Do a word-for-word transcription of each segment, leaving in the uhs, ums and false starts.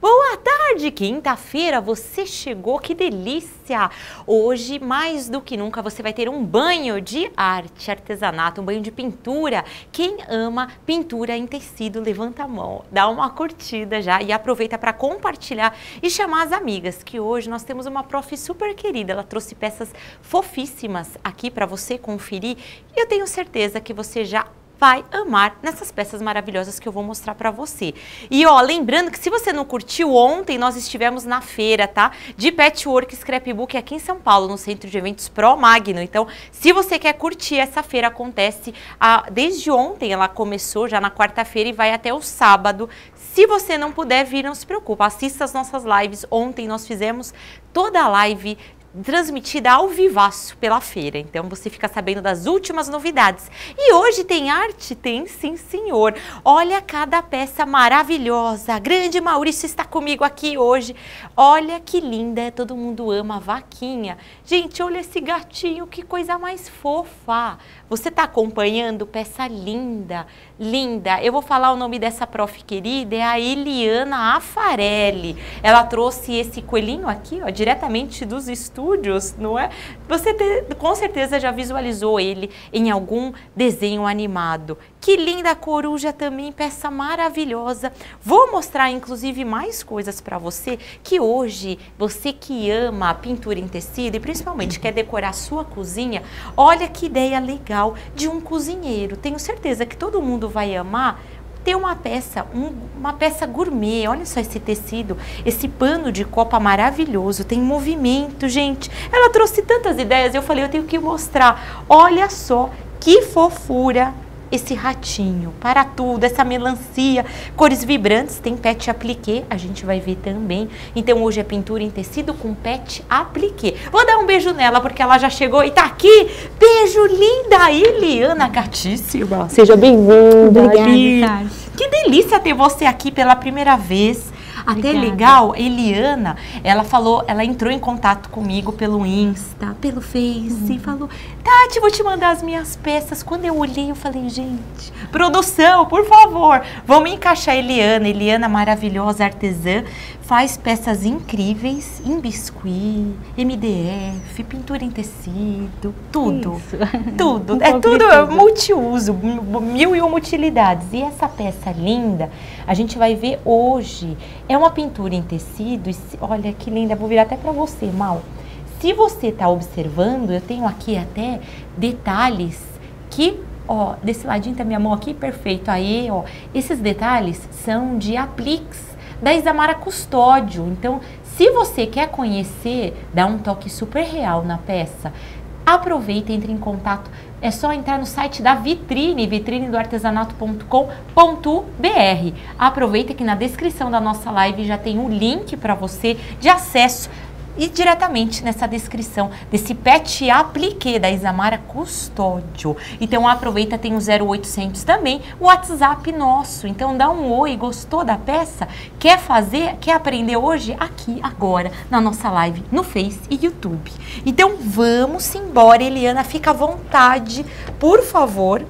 Boa tarde, quinta-feira, você chegou, que delícia! Hoje, mais do que nunca, você vai ter um banho de arte, artesanato, um banho de pintura. Quem ama pintura em tecido, levanta a mão, dá uma curtida já e aproveita para compartilhar e chamar as amigas, que hoje nós temos uma prof super querida, ela trouxe peças fofíssimas aqui para você conferir e eu tenho certeza que você já vai amar nessas peças maravilhosas que eu vou mostrar pra você. E ó, lembrando que se você não curtiu, ontem nós estivemos na feira, tá? De Patchwork Scrapbook aqui em São Paulo, no Centro de Eventos Pro Magno. Então, se você quer curtir, essa feira acontece a, desde ontem, ela começou já na quarta-feira e vai até o sábado. Se você não puder vir, não se preocupa, assista as nossas lives. Ontem nós fizemos toda a live transmitida ao vivaço pela feira, então você fica sabendo das últimas novidades. E hoje tem arte? Tem sim, senhor. Olha cada peça maravilhosa. Grande Maurício está comigo aqui hoje. Olha que linda, todo mundo ama a vaquinha. Gente, olha esse gatinho, que coisa mais fofa. Você está acompanhando? Peça linda, linda. Eu vou falar o nome dessa prof querida, é a Eliana Afarelli. Ela trouxe esse coelhinho aqui, ó, diretamente dos estúdios, não é? Você te, com certeza já visualizou ele em algum desenho animado. Que linda coruja também, peça maravilhosa. Vou mostrar inclusive mais coisas para você, que hoje, você que ama a pintura em tecido e principalmente quer decorar a sua cozinha, olha que ideia legal de um cozinheiro. Tenho certeza que todo mundo vai amar ter uma peça, um, uma peça gourmet. Olha só esse tecido, esse pano de copa maravilhoso, tem movimento, gente. Ela trouxe tantas ideias, eu falei, eu tenho que mostrar. Olha só que fofura esse ratinho, para tudo, essa melancia, cores vibrantes, tem pet appliqué, a gente vai ver também. Então hoje é pintura em tecido com pet appliqué. Vou dar um beijo nela porque ela já chegou e tá aqui. Beijo linda, Eliana, gatíssima. Seja bem-vinda. Obrigada. Que delícia ter você aqui pela primeira vez. Até Obrigada. legal, Eliana, ela falou, ela entrou em contato comigo pelo Insta, pelo Face, uhum. e falou, Tati, vou te mandar as minhas peças. Quando eu olhei, eu falei, gente, produção, por favor, vamos encaixar a Eliana. Eliana, maravilhosa artesã, faz peças incríveis em biscuit, M D F, pintura em tecido, tudo, Isso. tudo, Um é tudo, tudo multiuso, mil e uma utilidades. E essa peça linda, a gente vai ver hoje. É uma pintura em tecido, e olha que linda, vou virar até para você, Mal. Se você está observando, eu tenho aqui até detalhes que, ó, desse ladinho tá minha mão aqui, perfeito, aí, ó, esses detalhes são de apliques da Isamara Custódio. Então, se você quer conhecer, dá um toque super real na peça, aproveita, entre em contato. É só entrar no site da Vitrine, vitrine do artesanato ponto com ponto br. Aproveita que na descrição da nossa live já tem um link para você de acesso e diretamente nessa descrição desse pet appliqué da Isamara Custódio. Então aproveita, tem o zero oitocentos também, o WhatsApp nosso. Então dá um oi, gostou da peça? Quer fazer, quer aprender hoje? Aqui, agora, na nossa live, no Face e YouTube. Então vamos embora, Eliana, fica à vontade, por favor.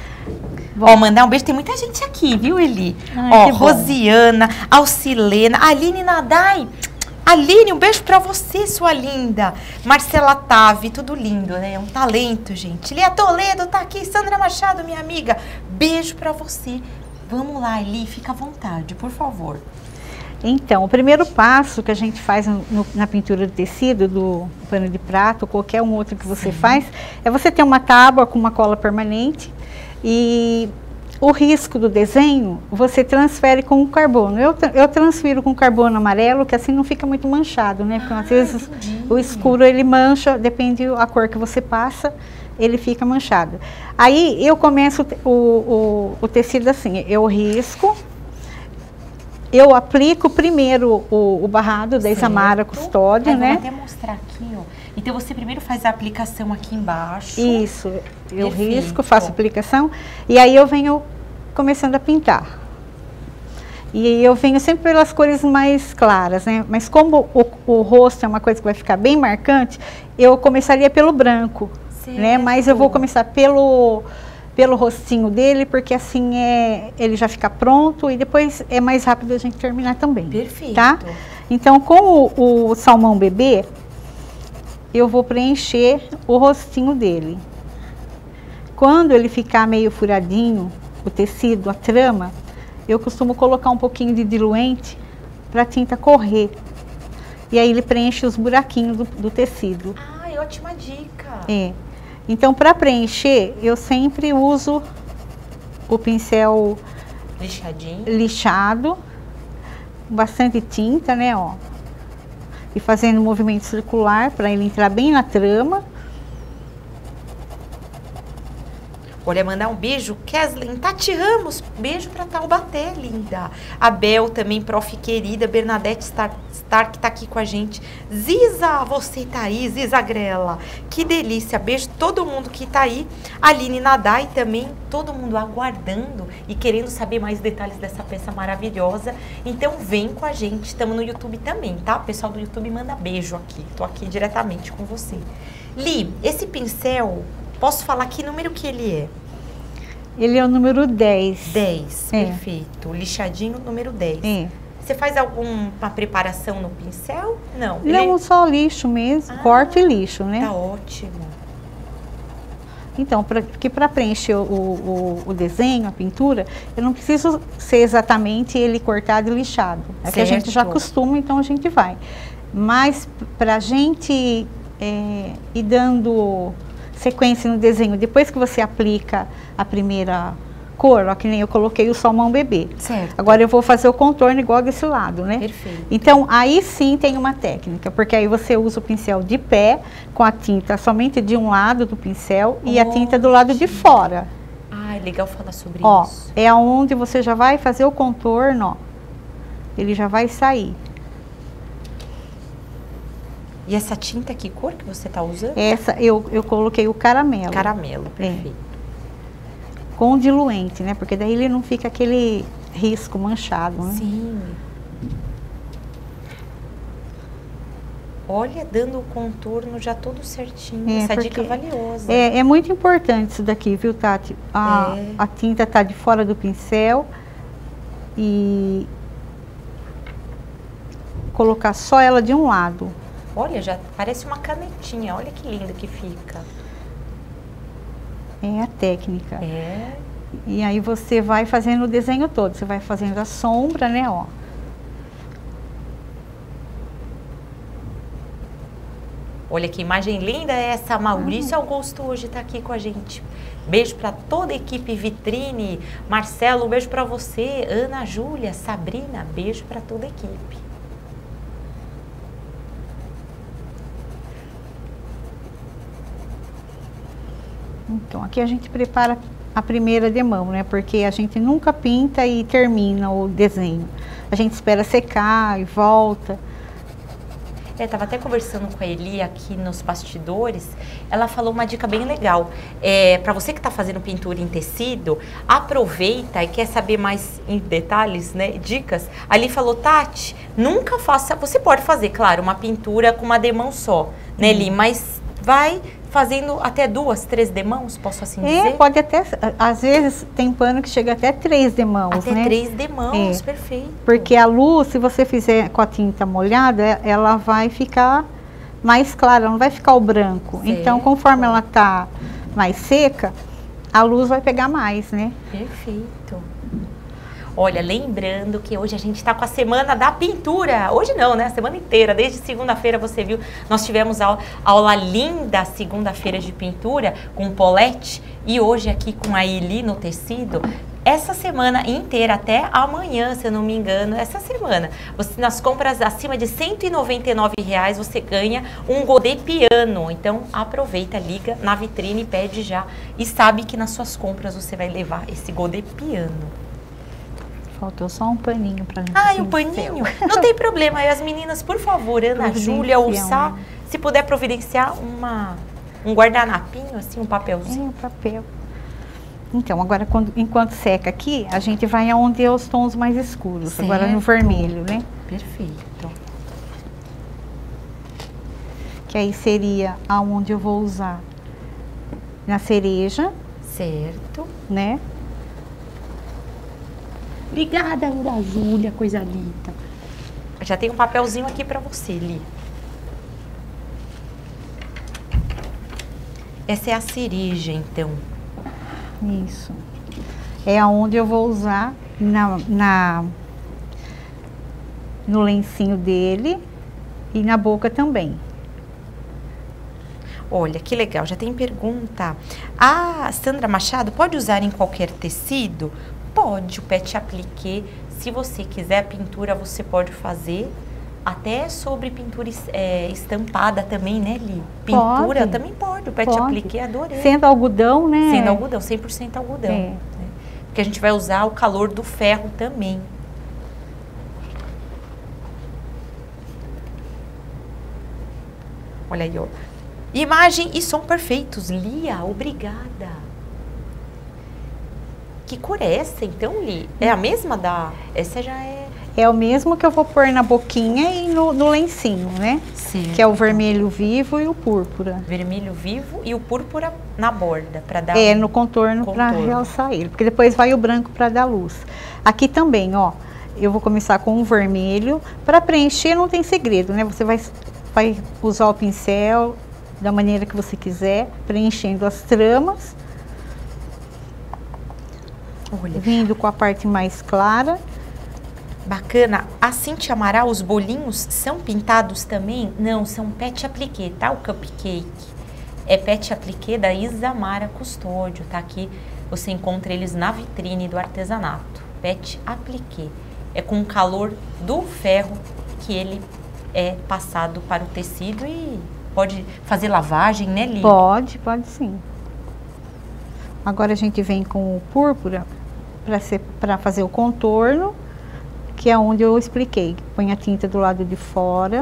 Ó, mandar um beijo, tem muita gente aqui, viu, Eli? Ai, ó, Rosiana, Alcilena, Aline Nadai. Aline, um beijo pra você, sua linda. Marcela Tave, tudo lindo, né? É um talento, gente. Lia Toledo tá aqui, Sandra Machado, minha amiga. Beijo pra você. Vamos lá, Eli, fica à vontade, por favor. Então, o primeiro passo que a gente faz no, no, na pintura de tecido, do pano de prato, ou qualquer um outro que você Sim. faz, é você ter uma tábua com uma cola permanente e o risco do desenho você transfere com o carbono. Eu, eu transfiro com carbono amarelo, que assim não fica muito manchado, né? Porque ah, às vezes entendi. O escuro ele mancha, depende da cor que você passa, ele fica manchado. Aí eu começo o, o, o tecido assim, eu risco, eu aplico primeiro o, o barrado da Isamara Custódio, né? Vou até mostrar aqui, ó. Então você primeiro faz a aplicação aqui embaixo. Isso, eu Perfeito. risco, faço a aplicação e aí eu venho começando a pintar. E eu venho sempre pelas cores mais claras, né? Mas como o, o rosto é uma coisa que vai ficar bem marcante, eu começaria pelo branco, certo. né? Mas eu vou começar pelo pelo rostinho dele, porque assim é, ele já fica pronto e depois é mais rápido a gente terminar também. Perfeito. Tá? Então, com o, o salmão bebê, eu vou preencher o rostinho dele. Quando ele ficar meio furadinho, o tecido, a trama, eu costumo colocar um pouquinho de diluente para a tinta correr. E aí ele preenche os buraquinhos do, do tecido. Ai, ótima dica. É. Então, para preencher, eu sempre uso o pincel Lixadinho. lixado, bastante tinta, né, ó. E fazendo um movimento circular para ele entrar bem na trama. Olha, mandar um beijo, Keslin, Tati Ramos, beijo pra Taubaté, linda. A Bel também, prof querida, Bernadette Stark, Stark tá aqui com a gente. Ziza, você tá aí, Ziza Grela, que delícia, beijo todo mundo que tá aí. Aline Nadai também, todo mundo aguardando e querendo saber mais detalhes dessa peça maravilhosa. Então vem com a gente, estamos no YouTube também, tá? O pessoal do YouTube manda beijo aqui, tô aqui diretamente com você. Li, esse pincel... Posso falar que número que ele é? Ele é o número dez. dez, é. Perfeito. Lixadinho, número dez. É. Você faz alguma preparação no pincel? Não. Não, ele... só lixo mesmo, ah, corte e lixo, né? Tá ótimo. Então, pra, porque para preencher o, o, o desenho, a pintura, eu não preciso ser exatamente ele cortado e lixado. É certo. Que a gente já acostuma, então a gente vai. Mas para a gente é, ir dando... sequência no desenho, depois que você aplica a primeira cor, ó, que nem eu coloquei o salmão bebê. Certo. Agora eu vou fazer o contorno igual desse lado, né? Perfeito. Então, aí sim tem uma técnica, porque aí você usa o pincel de pé, com a tinta somente de um lado do pincel e oh, a tinta do lado de fora. Ah, é legal falar sobre ó, isso. É onde você já vai fazer o contorno, ó. Ele já vai sair. E essa tinta, que cor que você tá usando? Essa, eu, eu coloquei o caramelo. Caramelo, perfeito. É. Com diluente, né? Porque daí ele não fica aquele risco manchado, né? Sim. Olha, dando o contorno já todo certinho. É, essa porque dica valiosa. É, é muito importante isso daqui, viu, Tati? A, É. a tinta tá de fora do pincel e colocar só ela de um lado. Olha, já parece uma canetinha. Olha que lindo que fica. É a técnica. É. E aí você vai fazendo o desenho todo. Você vai fazendo a sombra, né, ó. Olha que imagem linda é essa. Maurício Augusto hoje está aqui com a gente. Beijo para toda a equipe Vitrine. Marcelo, um beijo para você. Ana Júlia, Sabrina, beijo para toda a equipe. Então, aqui a gente prepara a primeira demão, né? Porque a gente nunca pinta e termina o desenho. A gente espera secar e volta. É, tava até conversando com a Eli aqui nos bastidores, ela falou uma dica bem legal. É, para você que está fazendo pintura em tecido, aproveita e quer saber mais em detalhes, né, dicas. Ali falou, Tati, nunca faça, você pode fazer, claro, uma pintura com uma demão só, né, Eli, mas vai fazendo até duas, três demãos, posso assim É, dizer? pode até, às vezes tem pano que chega até três demãos, até né? três demãos, é. Perfeito. Porque a luz, se você fizer com a tinta molhada, ela vai ficar mais clara, não vai ficar o branco. Certo. Então, conforme ela tá mais seca, a luz vai pegar mais, né? Perfeito. Olha, lembrando que hoje a gente está com a Semana da Pintura. Hoje não, né? A semana inteira, desde segunda-feira, você viu, nós tivemos aula, aula linda, segunda-feira de pintura, com Paulette, e hoje aqui com a Eli no tecido. Essa semana inteira, até amanhã, se eu não me engano, essa semana, você, nas compras acima de cento e noventa e nove reais, você ganha um godê piano. Então, aproveita, liga na vitrine, pede já, e sabe que nas suas compras você vai levar esse godê piano. Faltou só um paninho para limpar. Ai, o paninho? Não tem problema. E as meninas, por favor, Ana Júlia, Ursá, se puder providenciar uma, um guardanapinho, assim, um papelzinho. É, um papel. Então, agora, quando, enquanto seca aqui, a gente vai aonde é os tons mais escuros. Certo. Agora no vermelho, né? Perfeito. Que aí seria aonde eu vou usar na cereja. Certo. Né? Obrigada, Aura Júlia, coisa linda. Já tem um papelzinho aqui pra você, Li. Essa é a cereja, então. Isso. É aonde eu vou usar na, na, no lencinho dele e na boca também. Olha, que legal, já tem pergunta. A Sandra Machado, pode usar em qualquer tecido? Pode, o pet appliqué. Se você quiser a pintura, você pode fazer. Até sobre pintura é, estampada também, né, Li? Pintura Pode. também pode, o pet Pode. appliqué, adorei. Sendo algodão, né? Sendo algodão, cem por cento algodão. É. Né? Porque a gente vai usar o calor do ferro também. Olha aí, ó. Imagem e som perfeitos. Lia, obrigada. Que cor é essa, então, Li? É a mesma da... Essa já é... É o mesmo que eu vou pôr na boquinha e no, no lencinho, né? Certo. Que é o vermelho vivo e o púrpura. Vermelho vivo e o púrpura na borda, para dar... É, um no contorno, para contorno. realçar ele. Porque depois vai o branco para dar luz. Aqui também, ó. Eu vou começar com o vermelho. Para preencher não tem segredo, né? Você vai, vai usar o pincel da maneira que você quiser, preenchendo as tramas. Olha, Vindo com a parte mais clara. bacana. A Cintia Amaral, os bolinhos são pintados também? Não, são pet appliqué, tá? O cupcake. É pet appliqué da Isamara Custódio, tá? Aqui você encontra eles na vitrine do artesanato. Pet appliqué. É com o calor do ferro que ele é passado para o tecido e pode fazer lavagem, né, Li? Pode, pode sim. Agora a gente vem com o púrpura para fazer o contorno, que é onde eu expliquei. Põe a tinta do lado de fora.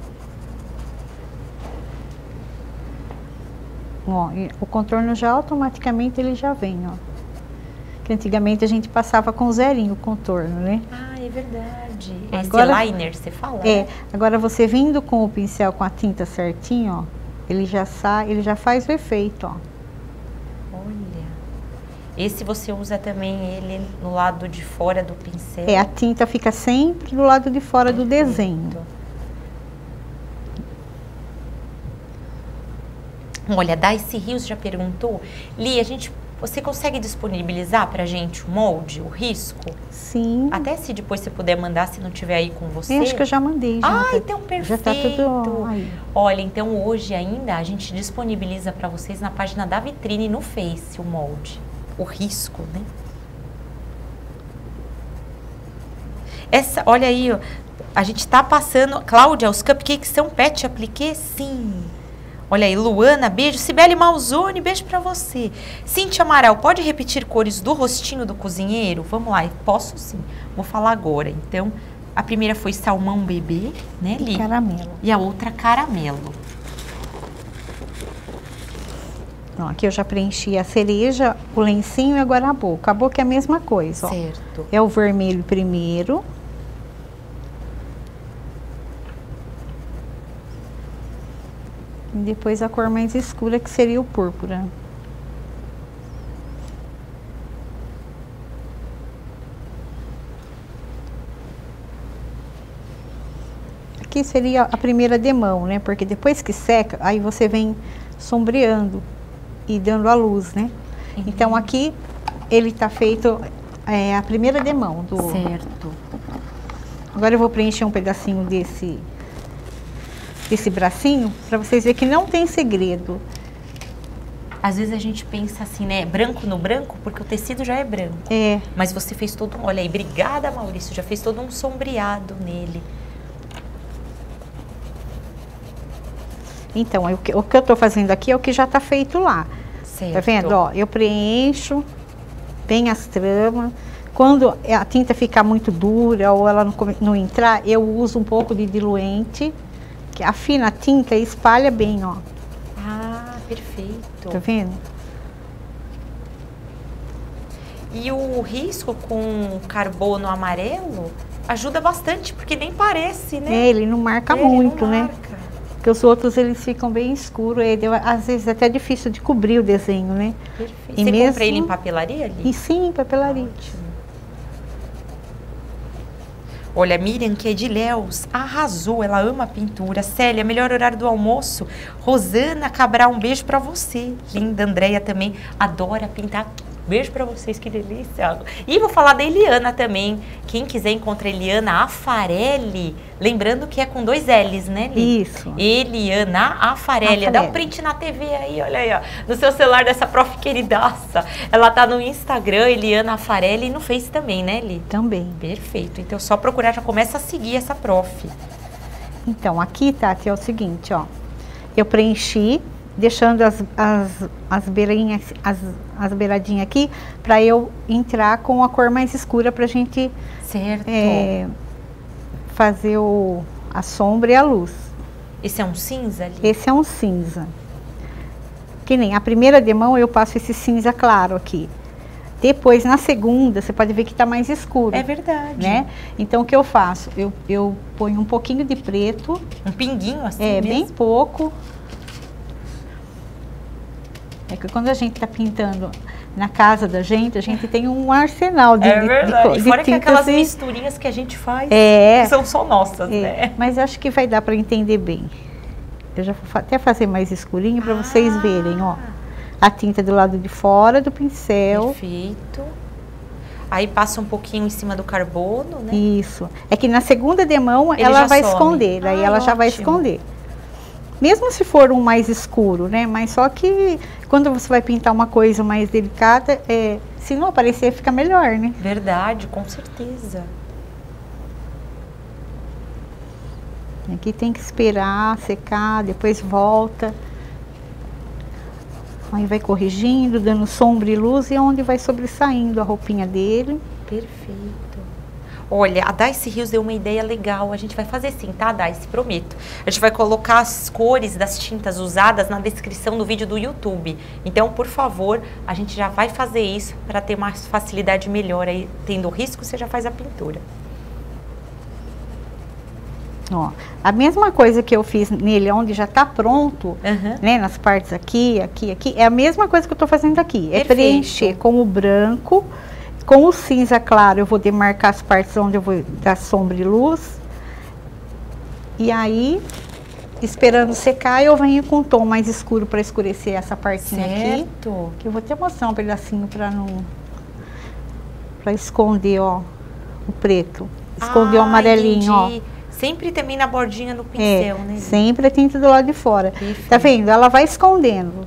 Ó, e o contorno já automaticamente ele já vem, ó. Que antigamente a gente passava com zerinho o contorno, né? Ah, é verdade. Agora- Esse liner, você fala? É, né? agora você vindo com o pincel com a tinta certinho, ó, ele já sai, ele já faz o efeito, ó. Olha. Esse você usa também ele no lado de fora do pincel. É, a tinta fica sempre do lado de fora do desenho. Olha, Daisy Rios já perguntou. Li, a gente, você consegue disponibilizar pra gente o molde, o risco? Sim. Até se depois você puder mandar, se não tiver aí com você. Eu acho que eu já mandei. Já, Ah, tá- então perfeito. Já tá tudo aí. Olha, então hoje ainda a gente disponibiliza para vocês na página da vitrine no Face o molde, o risco, né? Essa, olha aí, ó, a gente tá passando, Cláudia, os cupcakes são pet appliqué? Sim. Olha aí, Luana, beijo. Cibele Malzone, beijo pra você. Cintia Amaral, pode repetir cores do rostinho do cozinheiro? Vamos lá, posso sim. Vou falar agora. Então, a primeira foi salmão bebê, né, Li? E caramelo. E a outra caramelo. Ó, aqui eu já preenchi a cereja, o lencinho e agora a boca. A boca é a mesma coisa, ó. Certo. É o vermelho primeiro. E depois a cor mais escura, que seria o púrpura. Aqui seria a primeira demão, né? Porque depois que seca, aí você vem sombreando e dando a luz, né? Uhum. Então aqui ele tá feito é, a primeira demão do... Certo. Agora eu vou preencher um pedacinho desse desse bracinho para vocês verem que não tem segredo. Às vezes a gente pensa assim, né, branco no branco, porque o tecido já é branco. É, Mas você fez todo um, olha aí, obrigada, Maurício, já fez todo um sombreado nele. então o que, o que eu tô fazendo aqui é o que já tá feito lá. Certo. Tá vendo? Ó, eu preencho bem as tramas. Quando a tinta ficar muito dura ou ela não, come- não entrar, eu uso um pouco de diluente, que afina a tinta e espalha bem, ó. Ah, perfeito. Tá vendo? E o risco com carbono amarelo ajuda bastante, porque nem parece, né? É, ele não marca Ele não muito, né? marca. Porque os outros, eles ficam bem escuros, e às vezes é até difícil de cobrir o desenho, né? Perfeito. E Você mesmo... compra ele em papelaria ali? E sim, em papelaria. Ótimo. Olha, Miriam, que é de Léus, arrasou, ela ama pintura. Célia, melhor horário do almoço. Rosana Cabral, um beijo pra você. Linda, Andréia também adora pintar. Beijo pra vocês, que delícia. E vou falar da Eliana também. Quem quiser encontrar Eliana Afarelli, lembrando que é com dois L's, né, Li? Isso. Eliana Afarelli. Dá um print na T V aí, olha aí, ó. No seu celular dessa prof queridaça. Ela tá no Instagram, Eliana Afarelli, e no Face também, né, Li? Também. Perfeito. Então, só procurar, já começa a seguir essa prof. Então, aqui, Tati, é o seguinte, ó. Eu preenchi, deixando as, as, as beirinhas, as, as beiradinhas aqui, para eu entrar com a cor mais escura pra gente certo. É, fazer o, a sombra e a luz. Esse é um cinza ali? Esse é um cinza. Que nem a primeira demão eu passo esse cinza claro aqui. Depois, na segunda, você pode ver que tá mais escuro. É verdade. Né? Então, o que eu faço? Eu, eu ponho um pouquinho de preto. Um pinguinho assim É, mesmo? bem pouco. É que quando a gente tá pintando na casa da gente, a gente tem um arsenal de É verdade. de, de, e fora de que aquelas e... misturinhas que a gente faz, é, que são só nossas, é, né? Mas acho que vai dar para entender bem. Eu já vou até fazer mais escurinho para ah. vocês verem, ó. A tinta do lado de fora do pincel. Perfeito. Aí passa um pouquinho em cima do carbono, né? Isso. É que na segunda demão Ele ela vai some. esconder, aí ah, ela ótimo. já vai esconder. Mesmo se for um mais escuro, né? Mas só que quando você vai pintar uma coisa mais delicada, é, se não aparecer, fica melhor, né? Verdade, com certeza. Aqui tem que esperar secar, depois volta. Aí vai corrigindo, dando sombra e luz, e é onde vai sobressaindo a roupinha dele. Perfeito. Olha, a Daisy Rios deu uma ideia legal. A gente vai fazer sim, tá, Daisy? Prometo. A gente vai colocar as cores das tintas usadas na descrição do vídeo do YouTube. Então, por favor, a gente já vai fazer isso para ter uma facilidade melhor aí. Tendo risco, você já faz a pintura. Ó, a mesma coisa que eu fiz nele, onde já tá pronto, uhum. né, nas partes aqui, aqui, aqui, é a mesma coisa que eu tô fazendo aqui. Perfeito. É preencher com o branco, com o cinza claro, eu vou demarcar as partes onde eu vou dar sombra e luz. E aí, esperando secar, eu venho com um tom mais escuro para escurecer essa partinha certo. aqui. Que eu vou até mostrar um pedacinho para não... para esconder, ó, o preto. Esconder ah, o amarelinho, entendi. Ó. Sempre também na bordinha do pincel, é, né? Sempre a tinta do lado de fora. Perfeito. Tá vendo? Ela vai escondendo.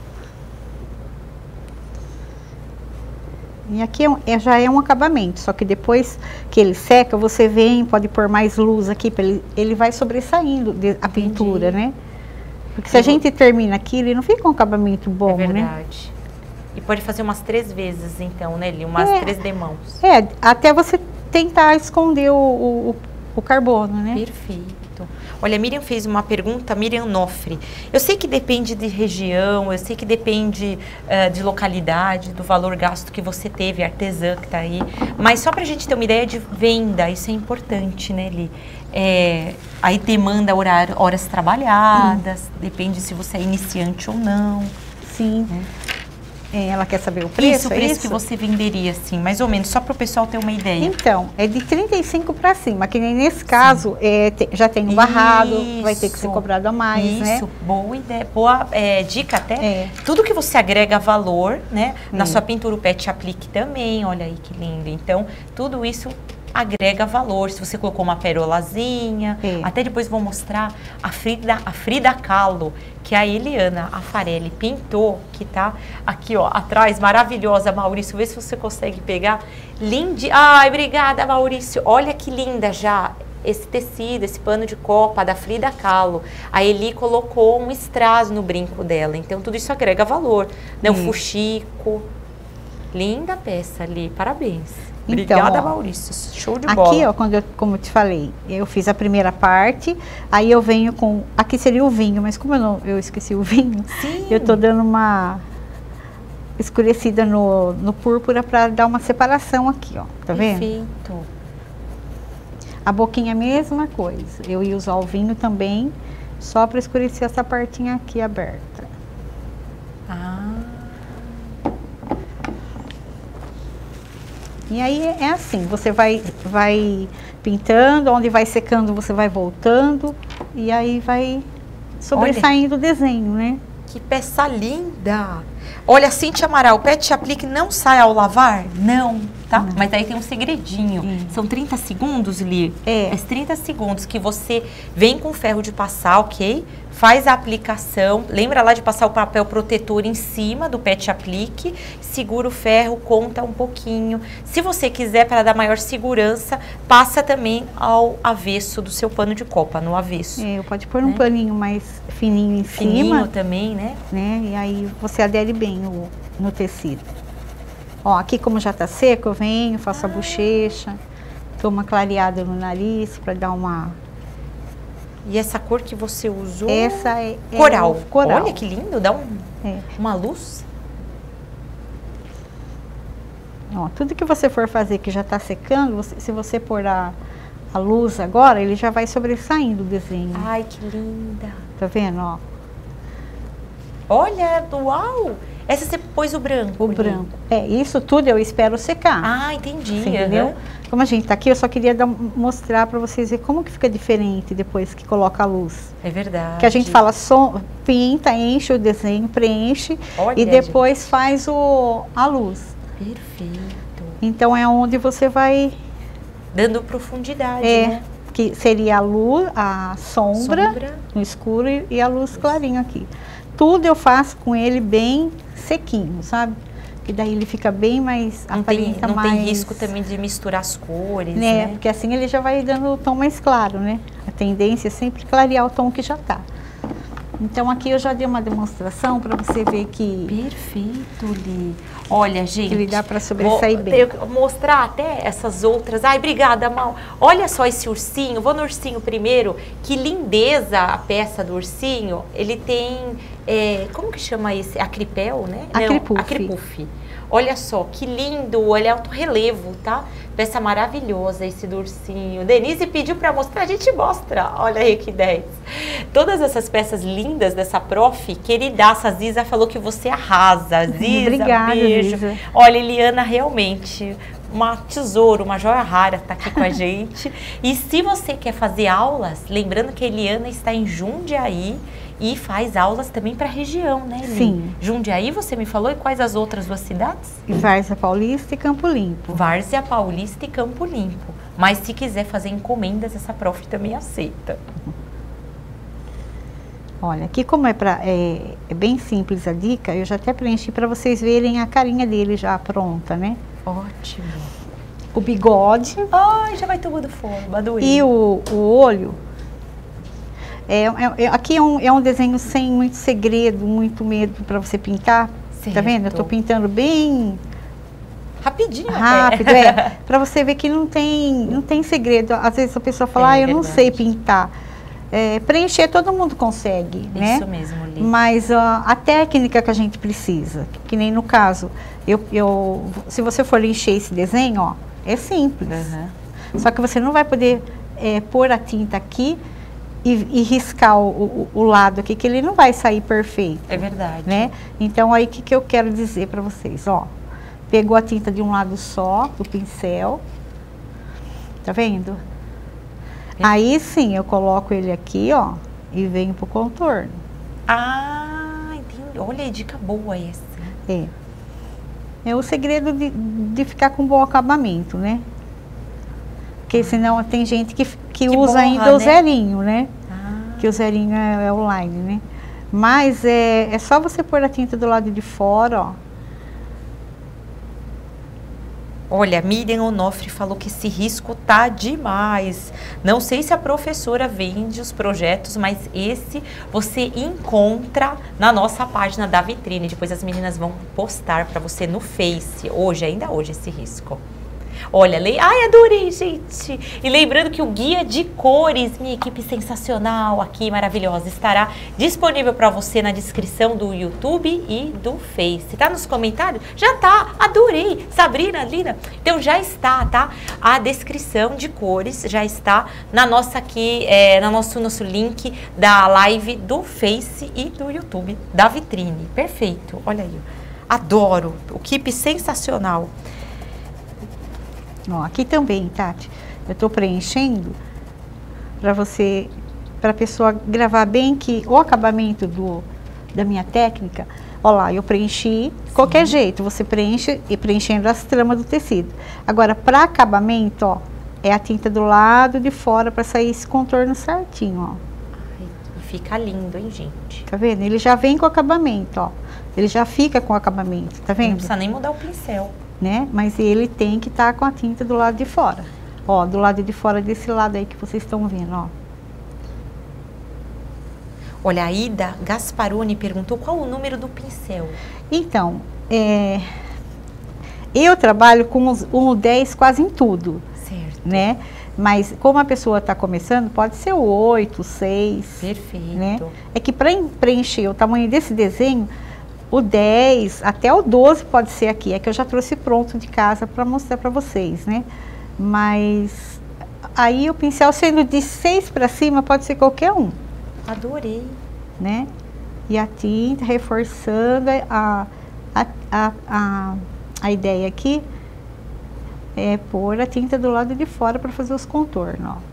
E aqui é, já é um acabamento, só que depois que ele seca, você vem, pode pôr mais luz aqui, pra ele, ele vai sobressaindo de, a pintura, entendi. Né? Porque se eu... a gente termina aqui, ele não fica um acabamento bom, né? É verdade. Né? E pode fazer umas três vezes, então, né, Li? Umas é, três demãos. É, até você tentar esconder o, o, o carbono, né? Perfeito. Olha, a Miriam fez uma pergunta, Miriam Nofre. Eu sei que depende de região, eu sei que depende uh, de localidade, do valor gasto que você teve, artesã que está aí. Mas só para a gente ter uma ideia de venda, isso é importante, né, Li? É, aí demanda horário, horas trabalhadas, hum. depende se você é iniciante ou não. Sim. É. É, ela quer saber o preço? Isso, o preço é isso? que você venderia, assim, mais ou menos, só para o pessoal ter uma ideia. Então, é de trinta e cinco para cima, que nem nesse caso, é, te, já tem o barrado, isso, vai ter que ser cobrado a mais, isso, né? Isso, boa ideia, boa é, dica até. É. Tudo que você agrega valor, né, na hum. sua pintura, o pet aplique também, olha aí que lindo. Então, tudo isso agrega valor. Se você colocou uma perolazinha, é. Até depois vou mostrar a Frida, a Frida Kahlo, que a Eliana Afarelli pintou, que tá aqui, ó, atrás, maravilhosa, Maurício, vê se você consegue pegar. Linda. Ai, obrigada, Maurício. Olha que linda já esse tecido, esse pano de copa da Frida Kahlo. A Eli colocou um strass no brinco dela, então tudo isso agrega valor, né? Hum. O fuxico. Linda peça ali, parabéns. Obrigada, então, ó, Maurício. Show de bola. Aqui, ó, quando eu, como eu te falei, eu fiz a primeira parte, aí eu venho com... Aqui seria o vinho, mas como eu, não, eu esqueci o vinho, sim, eu tô dando uma escurecida no, no púrpura para dar uma separação aqui, ó. Tá vendo? Perfeito. A boquinha é a mesma coisa. Eu ia usar o vinho também, Só para escurecer essa partinha aqui aberta. Ah. E aí é assim, você vai, vai pintando, onde vai secando você vai voltando, e aí vai sobressaindo o desenho, né? Que peça linda! Olha, Cíntia Amaral, o Pet Aplique não sai ao lavar? Não, tá? Não. Mas aí tem um segredinho. Hum. São trinta segundos, Li? É. É trinta segundos que você vem com o ferro de passar, ok? Faz a aplicação. Lembra lá de passar o papel protetor em cima do Pet Aplique. Segura o ferro, conta um pouquinho. Se você quiser, para dar maior segurança, passa também ao avesso do seu pano de copa, no avesso. É, pode pôr um né? paninho mais fininho em fininho cima. Fininho também, né? né? E aí você adere bem o, no tecido. Ó, aqui como já tá seco, eu venho, faço ah. a bochecha, dou uma clareada no nariz para dar uma... E essa cor que você usou? Essa é, é coral. coral. Olha que lindo, dá um, é. uma luz. Ó, tudo que você for fazer que já tá secando, você, se você pôr a, a luz agora, ele já vai sobressaindo o desenho. Ai, que linda. Tá vendo, ó? Olha, uau! Essa você pôs o branco. O ali. branco. É, isso tudo eu espero secar. Ah, entendi. Você entendeu? Uhum. Como a gente tá aqui, eu só queria dar, mostrar para vocês verem como que fica diferente depois que coloca a luz. É verdade. Que a gente fala, som, pinta, enche o desenho, preenche. Olha, e depois gente. faz o, a luz. Perfeito. Então é onde você vai... Dando profundidade, é, né? Que seria a luz, a sombra, sombra. no escuro e, e a luz clarinha aqui. Tudo eu faço com ele bem sequinho, sabe? Que daí ele fica bem mais... Não, tem, não mais, tem risco também de misturar as cores, né? né? Porque assim ele já vai dando o tom mais claro, né? A tendência é sempre clarear o tom que já tá. Então aqui eu já dei uma demonstração para você ver que... Perfeito, Li. Olha, gente... Que ele dá para sobressair vou, bem. Eu mostrar até essas outras. Ai, obrigada, Mal. Olha só esse ursinho. Vou no ursinho primeiro. Que lindeza a peça do ursinho. Ele tem... É, como que chama esse? Acripel, né? Acripuff. Não, acripuff. Olha só, que lindo. Olha, é alto relevo, tá? Peça maravilhosa esse do ursinho. Denise pediu para mostrar, a gente mostra. Olha aí que dez. Todas essas peças lindas dessa prof, queridaça, a Ziza falou que você arrasa. Ziza, obrigada, beijo. Ziza. Olha, Eliana, realmente... uma tesouro, uma joia rara tá aqui com a gente. E se você quer fazer aulas, lembrando que a Eliana está em Jundiaí e faz aulas também para a região, né, Eli? Sim. Jundiaí, você me falou, e quais as outras duas cidades? Várzea Paulista e Campo Limpo. Várzea Paulista e Campo Limpo. Mas se quiser fazer encomendas, essa prof também aceita. Olha, aqui como é, pra, é, é bem simples a dica, eu já até preenchi para vocês verem a carinha dele já pronta, né? Ótimo. O bigode. Ai, já vai tomando forma. Adorei. E o, o olho. É, é, aqui é um, é um desenho sem muito segredo, muito medo para você pintar. Certo. Tá vendo? Eu tô pintando bem... Rapidinho. Rápido, é. Para você ver que não tem, não tem segredo. Às vezes a pessoa fala, é, ah, eu verdade. não sei pintar. É, preencher todo mundo consegue, Isso né? Isso mesmo, Li. Mas uh, a técnica que a gente precisa, que nem no caso, eu, eu, se você for encher esse desenho, ó, é simples. Uhum. Só que você não vai poder é, pôr a tinta aqui e, e riscar o, o, o lado aqui, que ele não vai sair perfeito. É verdade. Né? Então aí o que, que eu quero dizer para vocês, ó. Pegou a tinta de um lado só, do pincel, tá vendo? Aí sim, eu coloco ele aqui, ó, e venho pro contorno. Ah, entendi. Olha, dica boa essa. É. É o segredo de, de ficar com bom acabamento, né? Porque senão tem gente que, que, que usa borra, ainda né? o zerinho, né? Ah. Que o zerinho é, é o line, né? Mas é, é só você pôr a tinta do lado de fora, ó. Olha, Miriam Onofre falou que esse risco tá demais. Não sei se a professora vende os projetos, mas esse você encontra na nossa página da vitrine. Depois as meninas vão postar para você no Face, hoje, ainda hoje, esse risco. Olha, le... ai, adorei, gente. E lembrando que o guia de cores, minha equipe sensacional aqui, maravilhosa, estará disponível para você na descrição do YouTube e do Face. Tá nos comentários? Já tá, adorei. Sabrina, Lina. Então já está, tá? A descrição de cores já está na nossa aqui, é, no nosso, nosso link da live do Face e do YouTube, da vitrine. Perfeito, olha aí. Adoro, o keep sensacional. Ó, aqui também, Tati, eu tô preenchendo para você, para a pessoa gravar bem que o acabamento do, da minha técnica, ó lá, eu preenchi, de qualquer jeito, você preenche e preenchendo as tramas do tecido. Agora, para acabamento, ó, é a tinta do lado de fora para sair esse contorno certinho, ó. Ai, fica lindo, hein, gente? Tá vendo? Ele já vem com acabamento, ó. Ele já fica com acabamento, tá vendo? Não precisa nem mudar o pincel. Né? Mas ele tem que estar tá com a tinta do lado de fora. Ó, do lado de fora desse lado aí que vocês estão vendo, ó. Olha, a Ida Gasparoni perguntou qual o número do pincel. Então, é, eu trabalho com um dez quase em tudo. Certo. Né? Mas como a pessoa está começando, pode ser o oito, seis. Perfeito. Né? É que para preencher o tamanho desse desenho, o dez até o doze pode ser aqui, é que eu já trouxe pronto de casa para mostrar para vocês, né? Mas aí o pincel sendo de seis para cima pode ser qualquer um. Adorei. Né? E a tinta reforçando a, a, a, a, a ideia aqui é pôr a tinta do lado de fora para fazer os contornos, ó.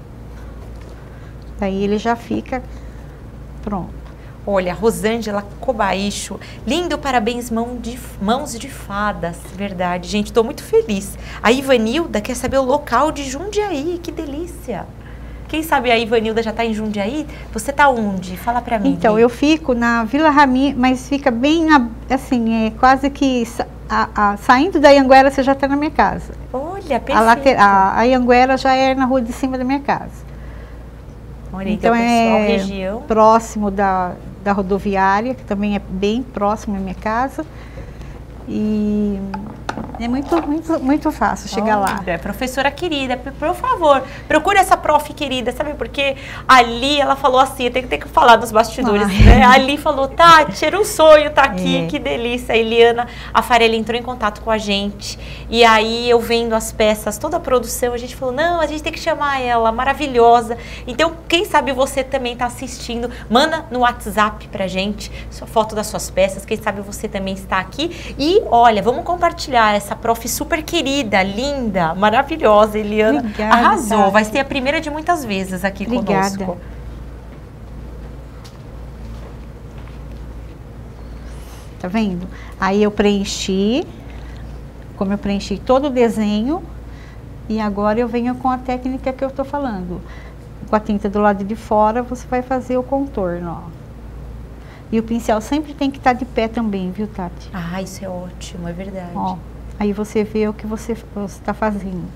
Daí ele já fica pronto. Olha, Rosângela Cobaixo, lindo, parabéns, mão de, mãos de fadas, verdade, gente, estou muito feliz. A Ivanilda quer saber o local de Jundiaí, que delícia. Quem sabe a Ivanilda já está em Jundiaí? Você está onde? Fala para mim. Então, eu fico na Vila Rami, mas fica bem, na, assim, é quase que a, a, saindo da Anhanguera você já está na minha casa. Olha, perfeito. A, later, a, a Anhanguera já é na rua de cima da minha casa. Olha, então, então pessoal, é região próximo da, da rodoviária, que também é bem próximo da minha casa. E é muito, muito, muito fácil chegar Olha, lá. é, professora querida, por favor, procure essa prof querida, sabe? Porque ali ela falou assim, tem que ter que falar nos bastidores, Ai. né? Ali falou, Tati, era um sonho tá aqui, É. que delícia. A Eliana Afarelli entrou em contato com a gente, e aí eu vendo as peças, toda a produção, a gente falou, não, a gente tem que chamar ela, maravilhosa. Então, quem sabe você também tá assistindo, manda no WhatsApp pra gente, sua foto das suas peças, quem sabe você também está aqui. E olha, vamos compartilhar essa prof super querida, linda, maravilhosa, Eliana. Obrigada, arrasou, Tati. vai ser a primeira de muitas vezes aqui Obrigada. conosco. Tá vendo? Aí eu preenchi, como eu preenchi todo o desenho, e agora eu venho com a técnica que eu tô falando. Com a tinta do lado de fora, você vai fazer o contorno, ó. E o pincel sempre tem que estar de pé também, viu, Tati? Ah, isso é ótimo, é verdade. Ó, aí você vê o que você está fazendo.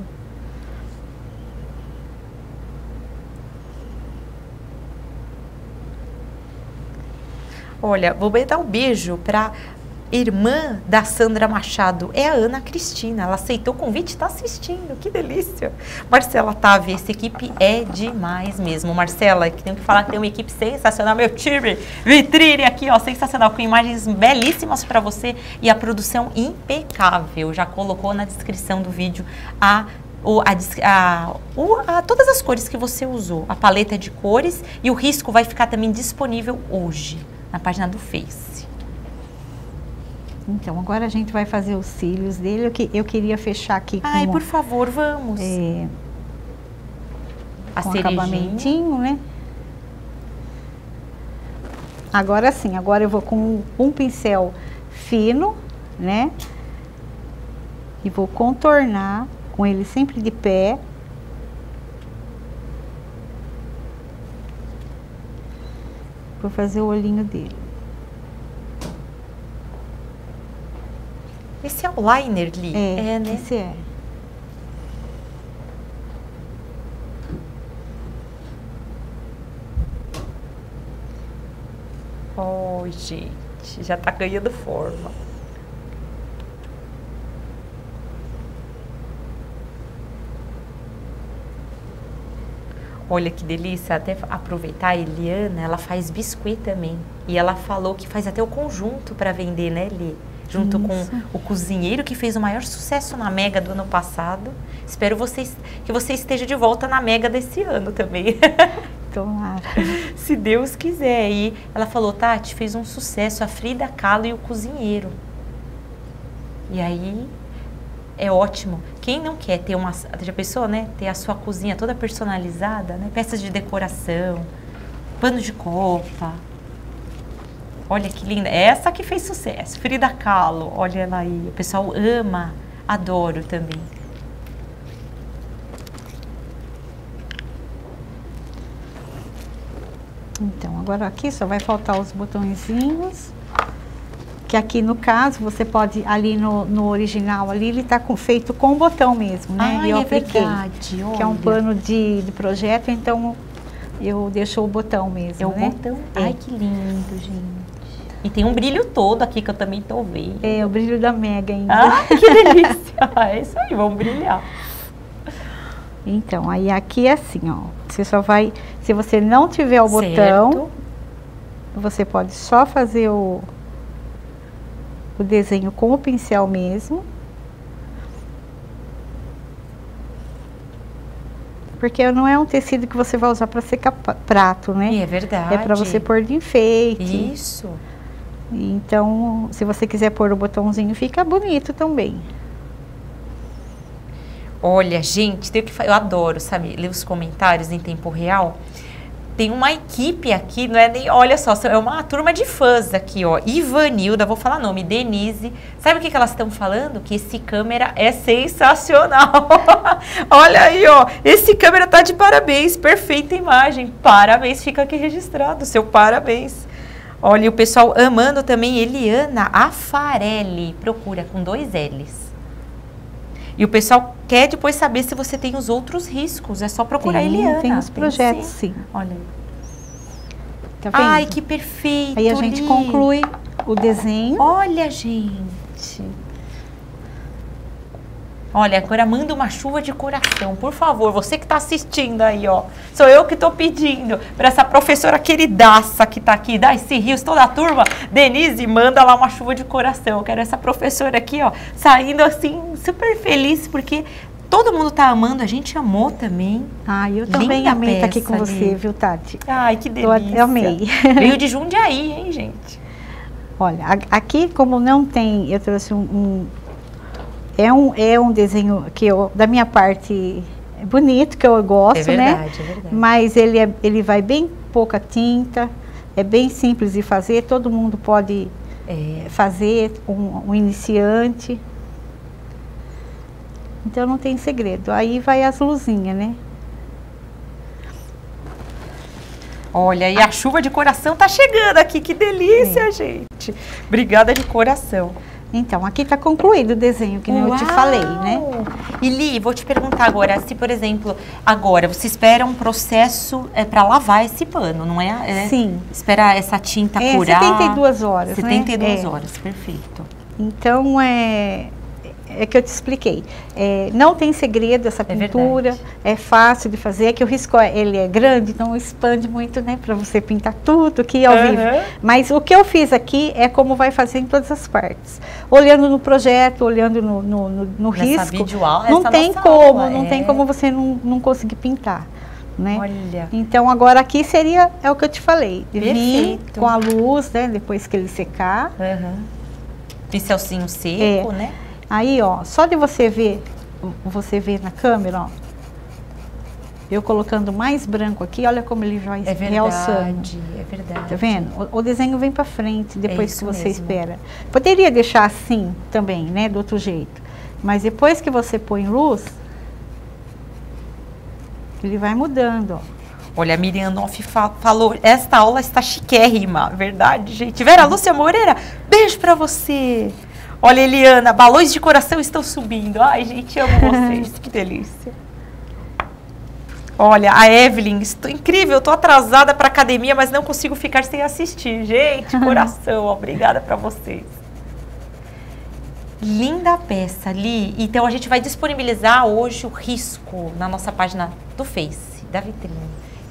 Olha, vou dar um beijo para irmã da Sandra Machado, é a Ana Cristina, ela aceitou o convite e está assistindo, que delícia. Marcela Tavi, essa equipe é demais mesmo. Marcela, que tenho que falar que tem uma equipe sensacional, meu time, vitrine aqui, ó, sensacional, com imagens belíssimas para você e a produção impecável. Já colocou na descrição do vídeo a O, a, a, o, a, todas as cores que você usou, a paleta de cores, e o risco vai ficar também disponível hoje, na página do Face. Então, agora a gente vai fazer os cílios dele. Eu, que, eu queria fechar aqui com, Ai, por favor, vamos. é, a com cerejinha. acabamentinho, né? Agora sim, agora eu vou com um pincel fino, né? E vou contornar com ele sempre de pé. Vou fazer o olhinho dele. Esse é o liner, Li? É, é né? esse é. Oi, gente, já tá ganhando forma. Olha que delícia, até aproveitar, a Eliana, ela faz biscuit também. E ela falou que faz até o conjunto para vender, né, Eli? Junto Isso. com o cozinheiro que fez o maior sucesso na Mega do ano passado. Espero vocês, que você esteja de volta na Mega desse ano também. Tomara. Se Deus quiser. E ela falou, Tati, fez um sucesso, a Frida Kahlo e o cozinheiro. E aí, é ótimo. Quem não quer ter uma, já pensou, né? Ter a sua cozinha toda personalizada, né? Peças de decoração, pano de copa. Olha que linda. Essa que fez sucesso. Frida Kahlo, olha ela aí. O pessoal ama, adoro também. Então, agora aqui só vai faltar os botõezinhos. Que aqui no caso, você pode, ali no, no original, ali ele está com, feito com botão mesmo, né? Ah, eu é apliquei, verdade, olha. Que é um pano de, de projeto, então eu deixo o botão mesmo, É o né? botão? É. Ai, que lindo, gente. E tem um brilho todo aqui que eu também tô vendo. É, o brilho da Mega ainda. Ah, que delícia. É isso aí, vamos brilhar. Então, aí aqui é assim, ó. Você só vai, se você não tiver o certo. botão, você pode só fazer o... o desenho com o pincel mesmo. Porque não é um tecido que você vai usar para secar prato, né? É verdade. É para você pôr de enfeite. Isso. Então, se você quiser pôr o botãozinho, fica bonito também. Olha, gente, tem que eu adoro, sabe, ler os comentários em tempo real. Tem uma equipe aqui, não é nem, olha só, é uma turma de fãs aqui, ó. Ivanilda, vou falar nome, Denise. Sabe o que, que elas estão falando? Que esse câmera é sensacional. Olha aí, ó, esse câmera tá de parabéns, perfeita imagem. Parabéns, fica aqui registrado, seu parabéns. Olha, e o pessoal amando também Eliana Afarelli, procura com dois L's. E o pessoal quer depois saber se você tem os outros riscos. É só procurar tem, Eliana. Tem os projetos, sim. sim. Olha aí. Tá vendo? Ai, que perfeito. Aí a gente Li. conclui o desenho. Olha, gente. Olha, agora manda uma chuva de coração, por favor. Você que está assistindo aí, ó. Sou eu que estou pedindo para essa professora queridaça que está aqui, da esse Rios, toda a turma. Denise, manda lá uma chuva de coração. Eu quero essa professora aqui, ó, saindo assim, super feliz, porque todo mundo tá amando. A gente amou também. Ah, eu também Linda amei estar aqui com peça, você, Li. viu, Tati? Ai, que delícia. Eu amei. Veio de Jundiaí, hein, gente? Olha, aqui como não tem, eu trouxe um... um É um, é um desenho que eu, da minha parte, é bonito, que eu gosto, é verdade, né? É verdade. Mas ele, é, ele vai bem pouca tinta, é bem simples de fazer, todo mundo pode é. fazer, um, um iniciante. Então não tem segredo. Aí vai as luzinhas, né? Olha, e a chuva de coração tá chegando aqui, que delícia, é. gente. Obrigada de coração. Então, aqui está concluído o desenho, que nem eu te falei, né? E Li, vou te perguntar agora, se por exemplo, agora você espera um processo é, para lavar esse pano, não é? é Sim. Esperar essa tinta é, curar. setenta e duas horas, setenta e duas né? horas, perfeito. Então, é... É que eu te expliquei. É, não tem segredo essa pintura, é, é fácil de fazer, é que o risco ele é grande, então expande muito, né, para você pintar tudo aqui ao uhum. vivo. Mas o que eu fiz aqui é como vai fazer em todas as partes. Olhando no projeto, olhando no, no, no, no risco, videoaula, não tem como, aula, não é. tem como você não, não conseguir pintar. Né? Olha. Então agora aqui seria, é o que eu te falei, de vir Perfeito. com a luz, né, depois que ele secar. Uhum. Pincelzinho seco, é. né? Aí, ó, só de você ver, você ver na câmera, ó, eu colocando mais branco aqui, olha como ele vai é verdade, realçando. É verdade. Tá vendo? O, o desenho vem pra frente depois é que você mesmo. espera. Poderia deixar assim também, né, do outro jeito. Mas depois que você põe luz, ele vai mudando, ó. Olha, a Miriam Noff falou, esta aula está chiquérrima, verdade, gente. Vera Lúcia Moreira, beijo pra você. Olha, Eliana, balões de coração estão subindo. Ai, gente, amo vocês. Que delícia. Olha, a Evelyn, estou incrível, estou atrasada para academia, mas não consigo ficar sem assistir. Gente, coração, obrigada para vocês. Linda peça, Li. Então, a gente vai disponibilizar hoje o risco na nossa página do Face, da vitrine.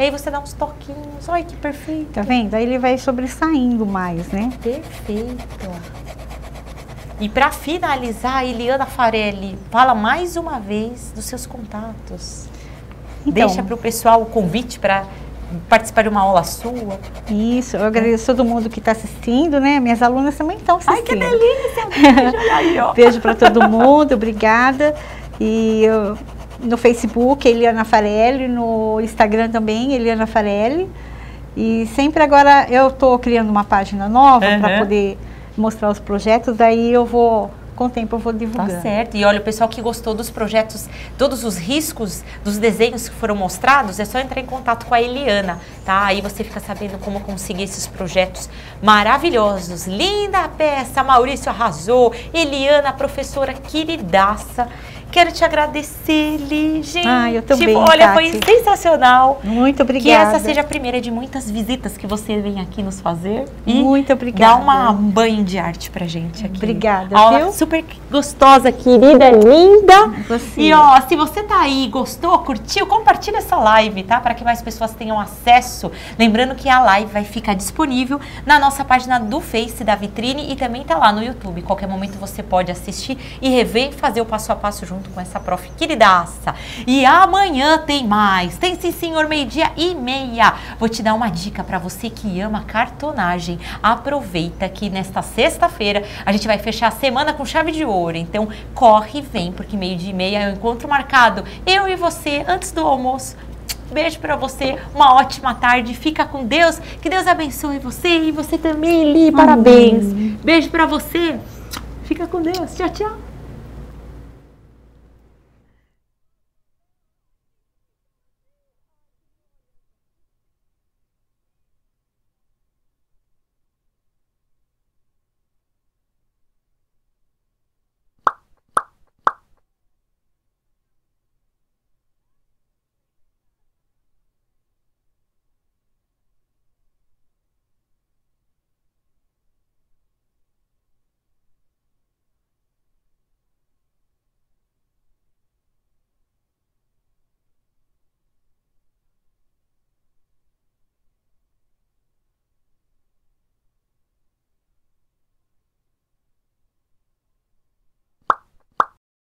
E aí você dá uns toquinhos. Olha que perfeito. Tá vendo? Aí ele vai sobressaindo mais, né? Perfeito. E para finalizar, Eliana Farelli, fala mais uma vez dos seus contatos. Então, deixa para o pessoal o convite para participar de uma aula sua. Isso, eu agradeço todo mundo que está assistindo, né? Minhas alunas também estão assistindo. Ai, que delícia! Beijo, aí, ó. Beijo para todo mundo, obrigada. E eu, no Facebook, Eliana Farelli, no Instagram também, Eliana Farelli. E sempre agora eu estou criando uma página nova uhum. para poder mostrar os projetos, daí eu vou... com o tempo eu vou divulgando. Tá certo. E olha, o pessoal que gostou dos projetos, todos os riscos dos desenhos que foram mostrados, é só entrar em contato com a Eliana, tá? Aí você fica sabendo como conseguir esses projetos maravilhosos. Linda peça, Maurício arrasou. Eliana, professora queridaça. Quero te agradecer, Li, gente. Ah, eu também, Olha, Tati. foi sensacional. Muito obrigada. Que essa seja a primeira de muitas visitas que você vem aqui nos fazer. E muito obrigada. Dá uma, um banho de arte pra gente aqui. Obrigada, Aula viu? super gostosa, querida, linda. Você. E ó, se você tá aí, gostou, curtiu, compartilha essa live, tá? Para que mais pessoas tenham acesso. Lembrando que a live vai ficar disponível na nossa página do Face da Vitrine e também tá lá no YouTube. Qualquer momento você pode assistir e rever e fazer o passo a passo junto com essa prof queridaça. E amanhã tem mais. Tem sim, senhor, meio-dia e meia. Vou te dar uma dica para você que ama cartonagem. Aproveita que nesta sexta-feira a gente vai fechar a semana com chave de ouro. Então corre e vem, porque meio-dia e meia é o encontro marcado. Eu e você, antes do almoço. Beijo pra você, uma ótima tarde, fica com Deus, que Deus abençoe você e você também, Li, parabéns. Beijo pra você, fica com Deus, tchau, tchau.